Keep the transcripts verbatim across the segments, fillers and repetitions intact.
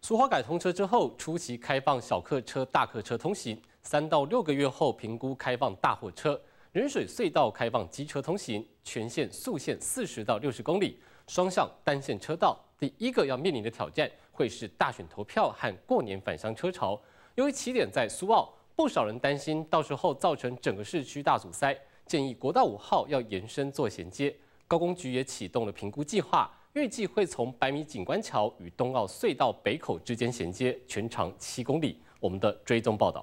苏花改通车之后，初期开放小客车、大客车通行，三到六个月后评估开放大货车。仁水隧道开放机车通行，全线速限四十到六十公里，双向单线车道。第一个要面临的挑战会是大选投票和过年返乡车潮。由于起点在苏澳，不少人担心到时候造成整个市区大阻塞，建议国道五号要延伸做衔接。高工局也启动了评估计划。 预计会从百米景观桥与东澳隧道北口之间衔接，全长七公里。我们的追踪报道。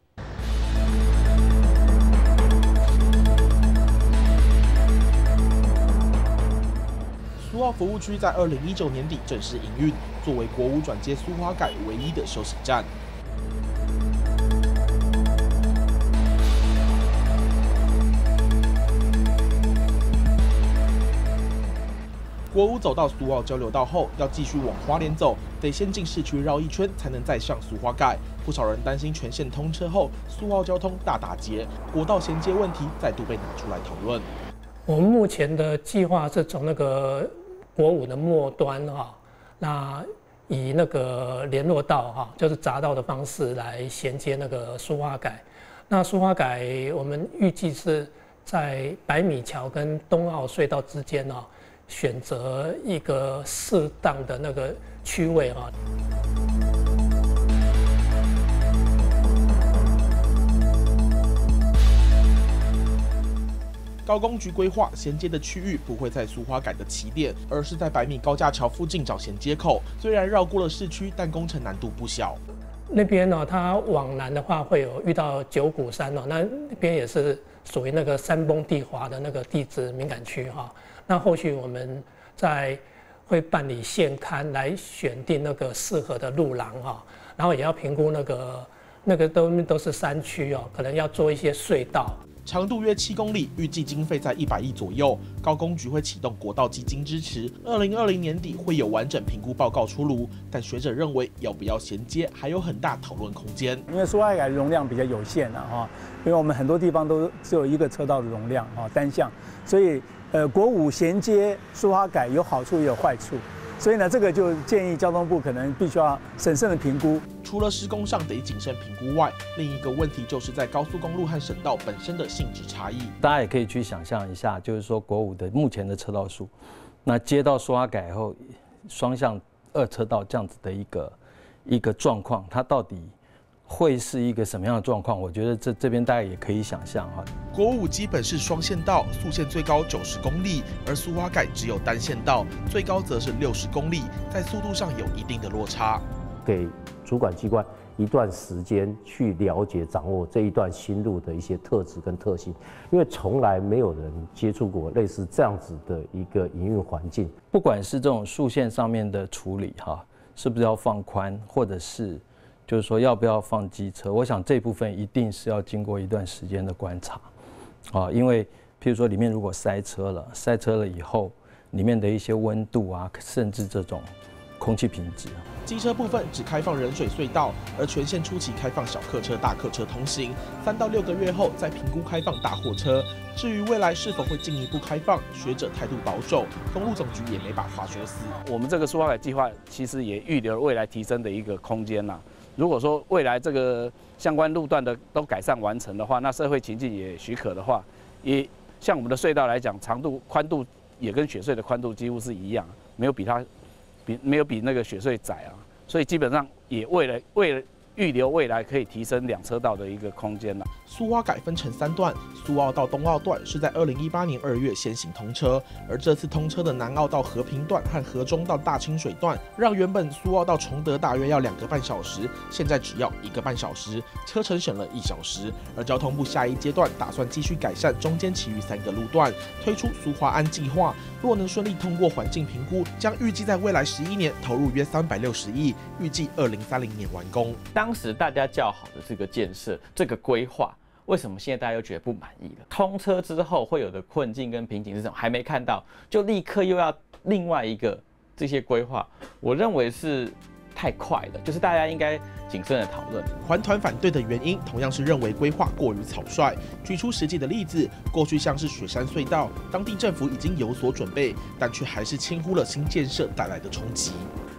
苏澳服务区在二零一九年底正式营运，作为国五转接苏花改唯一的休息站。 国五走到苏澳交流道后，要继续往花莲走，得先进市区绕一圈，才能再上苏花改。不少人担心全线通车后，苏澳交通大打结，国道衔接问题再度被拿出来讨论。 我们目前的计划是从那个国五的末端哈，那以那个联络道哈，就是匝道的方式来衔接那个苏花改。那苏花改我们预计是在百米桥跟东澳隧道之间哦。 选择一个适当的那个区位啊。 高工局规划衔接的区域不会在苏花改的起点，而是在百米高架桥附近找衔接口。虽然绕过了市区，但工程难度不小。 那边呢、哦，它往南的话会有遇到九股山哦，那那边也是属于那个山崩地滑的那个地质敏感区哈、哦。 那后续我们在会办理现勘来选定那个适合的路廊哈，然后也要评估那个那个都都是山区哦，可能要做一些隧道。 长度约七公里，预计经费在一百亿左右。高工局会启动国道基金支持，二零二零年底会有完整评估报告出炉。但学者认为，要不要衔接还有很大讨论空间。 因为苏花改容量比较有限啊，哈，因为我们很多地方都只有一个车道的容量啊，单向，所以。 呃，国五衔接苏花改有好处也有坏处，所以呢，这个就建议交通部可能必须要审慎的评估。 除了施工上得谨慎评估外，另一个问题就是在高速公路和省道本身的性质差异。 大家也可以去想象一下，就是说国五的目前的车道数，那接到苏花改后，双向二车道这样子的一个一个状况，它到底？ 会是一个什么样的状况？我觉得这这边大家也可以想象哈。 国五基本是双线道，速限最高九十公里，而苏花改只有单线道，最高则是六十公里，在速度上有一定的落差。 给主管机关一段时间去了解、掌握这一段新路的一些特质跟特性，因为从来没有人接触过类似这样子的一个营运环境。 不管是这种速线上面的处理哈，是不是要放宽，或者是。 就是说，要不要放机车？我想这部分一定是要经过一段时间的观察，啊，因为譬如说里面如果塞车了，塞车了以后，里面的一些温度啊，甚至这种空气品质。 机车部分只开放仁水隧道，而全线初期开放小客车、大客车通行，三到六个月后再评估开放大货车。至于未来是否会进一步开放，学者态度保守，公路总局也没把话说死。 我们这个苏花改计划其实也预留了未来提升的一个空间呐。 如果说未来这个相关路段的都改善完成的话，那社会情境也许可的话，也像我们的隧道来讲，长度、宽度也跟雪隧的宽度几乎是一样，没有比它比没有比那个雪隧窄啊，所以基本上也为了为了预留未来可以提升两车道的一个空间了。 苏花改分成三段，苏澳到东澳段是在二零一八年二月先行通车，而这次通车的南澳到和平段和河中到大清水段，让原本苏澳到崇德大约要两个半小时，现在只要一个半小时，车程省了一小时。而交通部下一阶段打算继续改善中间其余三个路段，推出苏花安计划，若能顺利通过环境评估，将预计在未来十一年投入约三百六十亿，预计二零三零年完工。 当时大家叫好的这个建设、这个规划。 为什么现在大家又觉得不满意了？通车之后会有的困境跟瓶颈是什么？还没看到，就立刻又要另外一个这些规划，我认为是太快了，就是大家应该谨慎的讨论。 环团反对的原因同样是认为规划过于草率。举出实际的例子，过去像是雪山隧道，当地政府已经有所准备，但却还是轻忽了新建设带来的冲击。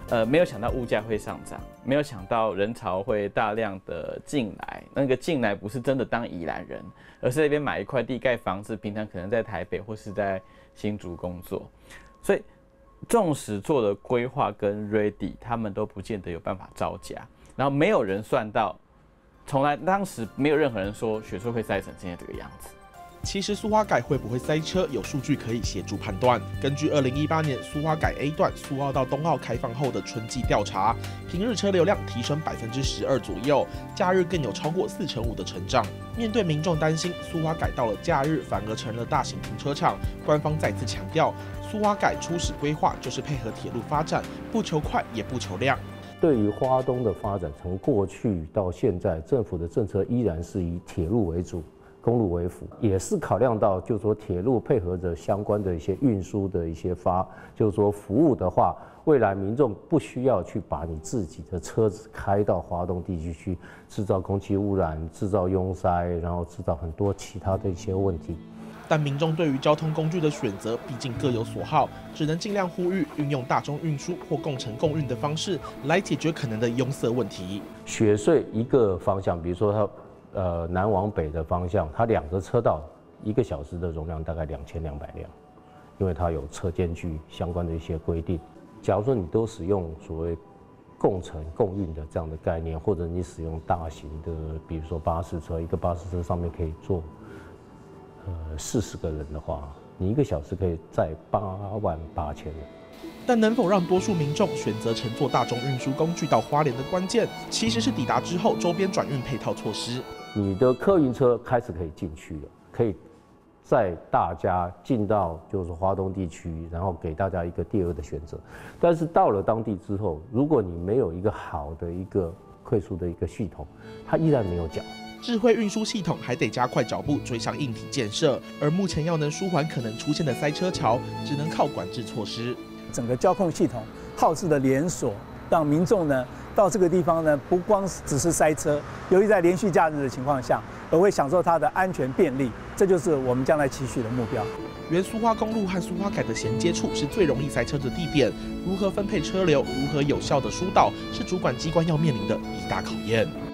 呃，没有想到物价会上涨，没有想到人潮会大量的进来。那个进来不是真的当宜兰人，而是那边买一块地盖房子，平常可能在台北或是在新竹工作。所以，纵使做了规划跟 ready， 他们都不见得有办法招架。然后没有人算到，从来当时没有任何人说雪隧会塞成现在这个样子。 其实苏花改会不会塞车，有数据可以协助判断。根据二零一八年苏花改 A 段苏澳到东澳开放后的春季调查，平日车流量提升百分之十二左右，假日更有超过四成五的成长。面对民众担心苏花改到了假日反而成了大型停车场，官方再次强调，苏花改初始规划就是配合铁路发展，不求快也不求量。 对于花东的发展，从过去到现在，政府的政策依然是以铁路为主。公路为辅，也是考量到，就是说铁路配合着相关的一些运输的一些发，就是说服务的话，未来民众不需要去把你自己的车子开到华东地区去，制造空气污染、制造拥塞，然后制造很多其他的一些问题。 但民众对于交通工具的选择，毕竟各有所好，只能尽量呼吁运用大众运输或共乘共运的方式来解决可能的拥塞问题。 雪隧一个方向，比如说它。呃，南往北的方向，它两个车道，一个小时的容量大概两千两百辆，因为它有车间距相关的一些规定。假如说你都使用所谓共乘共运的这样的概念，或者你使用大型的，比如说巴士车，一个巴士车上面可以坐呃四十个人的话，你一个小时可以载八万八千人。 但能否让多数民众选择乘坐大众运输工具到花莲的关键，其实是抵达之后周边转运配套措施。 你的客运车开始可以进去了，可以载大家进到就是花东地区，然后给大家一个第二的选择。但是到了当地之后，如果你没有一个好的一个快速的一个系统，它依然没有脚。 智慧运输系统还得加快脚步追上硬体建设，而目前要能舒缓可能出现的塞车潮，只能靠管制措施。 整个交控系统耗资的连锁，让民众呢到这个地方呢，不光只是塞车，由于在连续假日的情况下，而会享受它的安全便利，这就是我们将来期许的目标。 原苏花公路和苏花改的衔接处是最容易塞车的地点，如何分配车流，如何有效的疏导，是主管机关要面临的一大考验。